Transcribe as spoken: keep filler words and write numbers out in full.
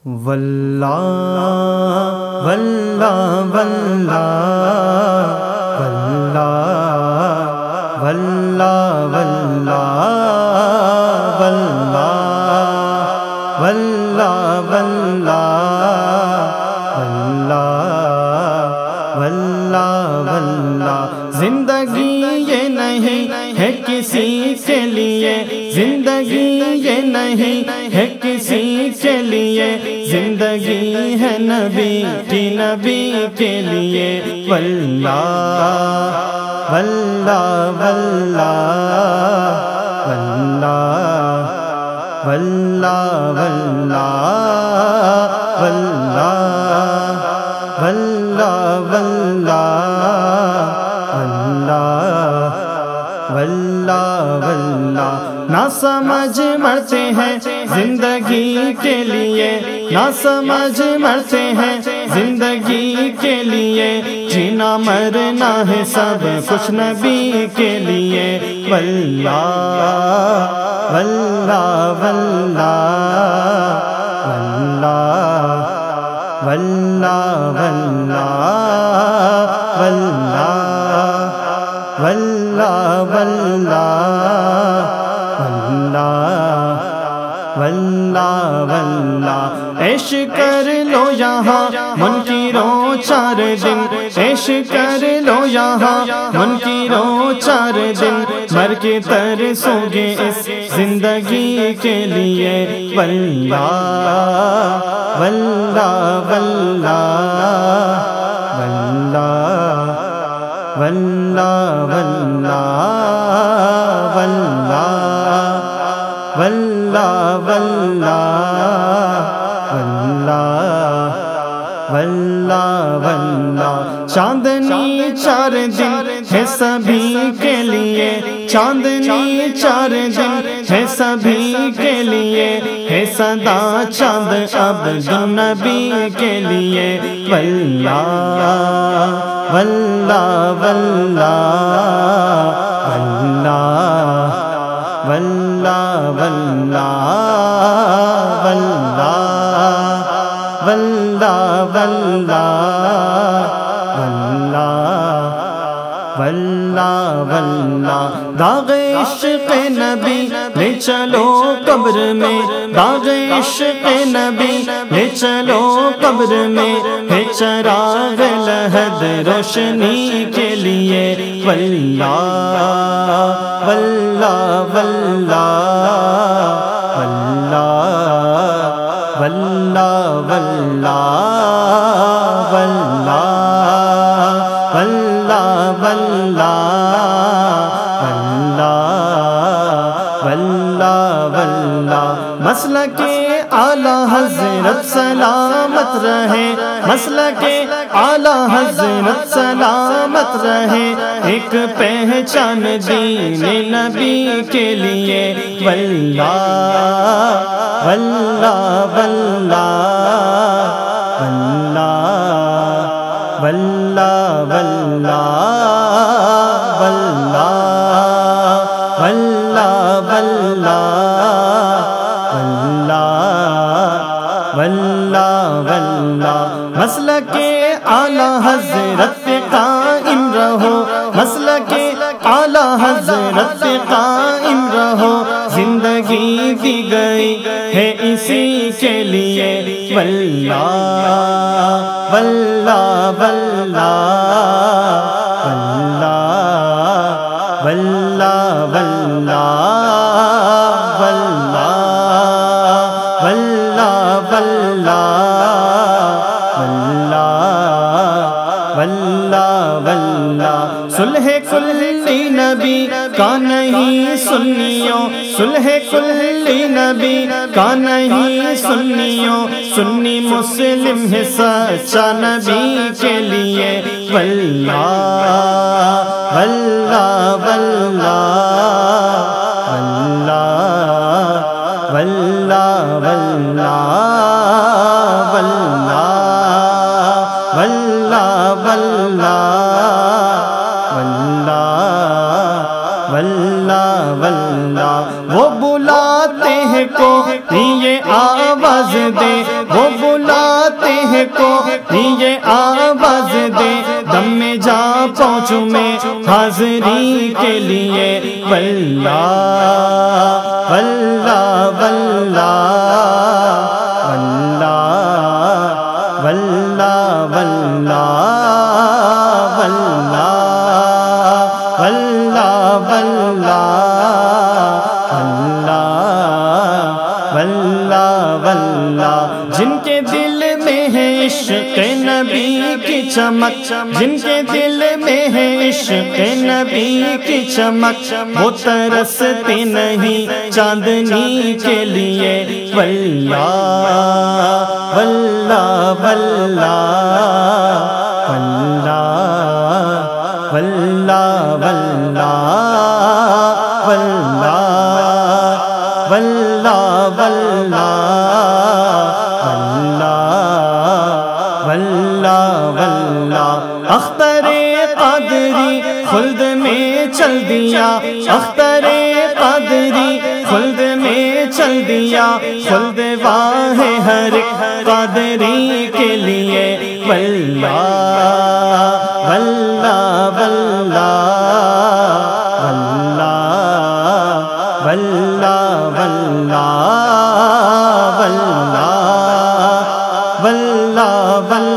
واللہ واللہ واللہ واللہ واللہ واللہ واللہ واللہ واللہ واللہ واللہ زندگی یہ نہیں ہے کسی کے لیے، زندگی یہ نہیں ہے کسی کے لیے، زندگی ہے نبی کی نبی کے لیے۔ واللہ واللہ واللہ واللہ واللہ واللہ واللہ واللہ واللہ واللہ واللہ۔ نہ سمجھ مرتے ہیں زندگی کے لیے، نہ سمجھ مرتے ہیں زندگی کے لیے، جینا مرنا ہے سب کچھ نبی کے لیے۔ واللہ واللہ واللہ واللہ واللہ واللہ واللہ واللہ واللہ واللہ۔ عیش کر لو یہاں منکروں چار دن، عیش کر لو یہاں منکروں چار دن، مر کے ترسو گے اس زندگی کے لیے۔ واللہ واللہ واللہ واللہ واللہ واللہ واللہ واللہ واللہ واللہ واللہ۔ چاندنی چار دن ہے سبھی کے لیے، چاندنی چار دن ہے سبھی کے لیے، ہے صدا چاند عبد النبی کے لیے۔ واللہ واللہ واللہ واللہ واللہ واللہ واللہ واللہ واللہ واللہ واللہ۔ داغ عشق نبی لے چلو قبر میں، داغ عشق نبی لے چلو قبر میں، ہے چراغ لحد روشنی کے لیے۔ واللہ واللہ واللہ واللہ واللہ واللہ واللہ واللہ واللہ واللہ۔ مسلک اعلیٰ حضرت سلامت رہے، مسلک اعلیٰ حضرت سلامت رہے، ایک پہچان دین نبی کے لیے۔ واللہ واللہ واللہ واللہ واللہ واللہ واللہ واللہ واللہ واللہ۔ مسلک اعلیٰ حضرت پہ قائم رہو، مسلک اعلیٰ حضرت پہ قائم رہو، زندگی دی گئی ہے اسی کے لیے۔ واللہ واللہ واللہ واللہ واللہ واللہ واللہ واللہ واللہ واللہ۔ صلح کلی نبی کا نہیں سنیوں، صلح کلی نبی کا نہیں سنیوں، سنی مسلم ہے سچا نبی کے لیے۔ واللہ واللہ واللہ واللہ واللہ واللہ واللہ واللہ واللہ واللہ واللہ۔ وہ بلاتے ہیں کو یہ آواز دے، وہ جو بلاتے ہیں کو یہ آواز دے، دم میں جا پہنچوں میں حاضری کے لیے، واللہ واللہ واللہ واللہ واللہ واللہ واللہ واللہ واللہ، جن کے دل میں ہے عشق نبی کی چمک، جن کے دل میں ہے عشق نبی کی چمک، وہ ترستے نہیں چاندنی کے لیے، واللہ واللہ واللہ واللہ واللہ واللہ واللہ واللہ واللہ واللہ، اختر قادری خلد میں چل دیا، اختر قادری خلد میں چل دیا، خلد واہ ہر قادری کے لیے، واللہ واللہ واللہ واللہ واللہ واللہ واللہ واللہ